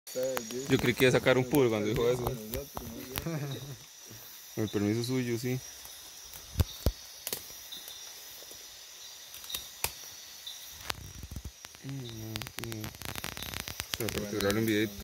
Yo creí que iba a sacar un puro cuando dijo eso. Con el permiso suyo, sí. Se va a capturar un videito.